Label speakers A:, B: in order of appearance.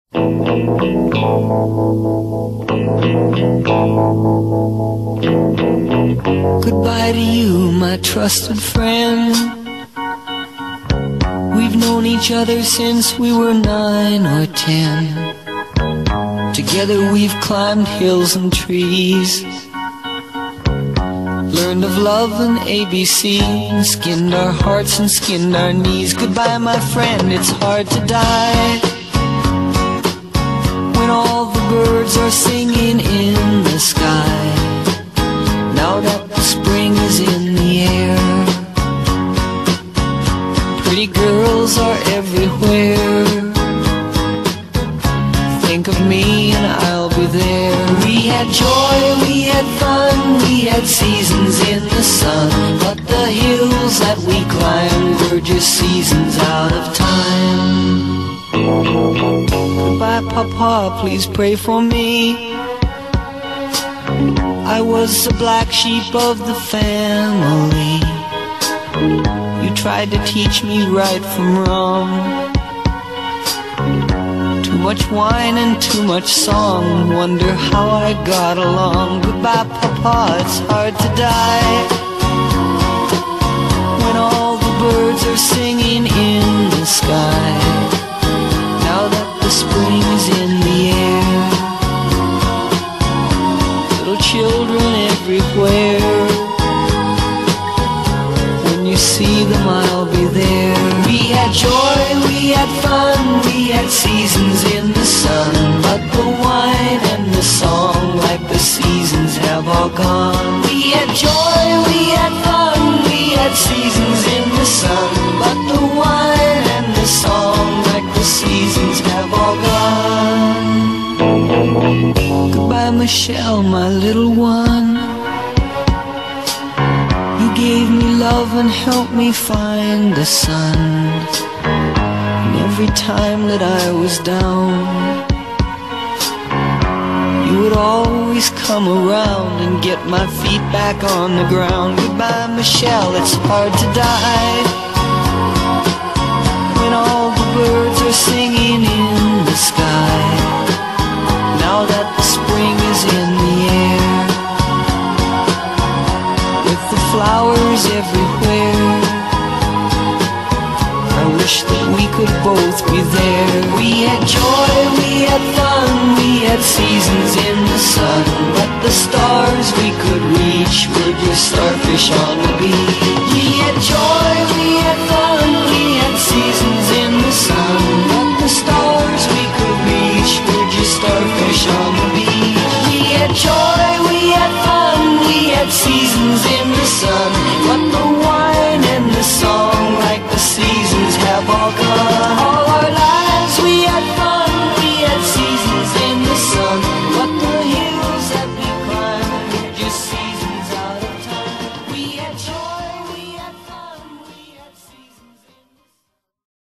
A: Goodbye to you, my trusted friend. We've known each other since we were 9 or 10. Together we've climbed hills and trees, learned of love and ABC, and skinned our hearts and skinned our knees. Goodbye, my friend, it's hard to die when all the birds are singing in the sky. Now that the spring is in the air, pretty girls are everywhere. Think of me and I'll be there. We had joy, we had fun, we had seasons in the sun, but the hills that we climbed were just seasons out of time. Goodbye, Papa, please pray for me. I was the black sheep of the family. You tried to teach me right from wrong. Too much wine and too much song, wonder how I got along. Goodbye, Papa, it's hard to die when all the birds are singing in the sky. Now that the spring is in the air, little children everywhere. When you see them, I'll be there. We had joy, we had fun, we had seasons in the sun, but the wine and the song, like the seasons, have all gone. We had joy, we had fun, we had seasons in the sun, but the wine and the song, like the seasons, have all gone. Goodbye, Michelle, my little one. You gave me love and helped me find the sun. And every time that I was down, you would always come around and get my feet back on the ground. Goodbye, Michelle, it's hard to die when all the birds are singing in the sky. Now that the spring is in the air, with the flowers everywhere, I wish that we could both be there. We had joy, we had fun, we had seasons in the sun, but the stars we could reach were just starfish on the beach. We had joy, we had fun, we had seasons in the sun, but the stars we could reach were just starfish on the beach. We had joy, we had fun, we had seasons in the sun,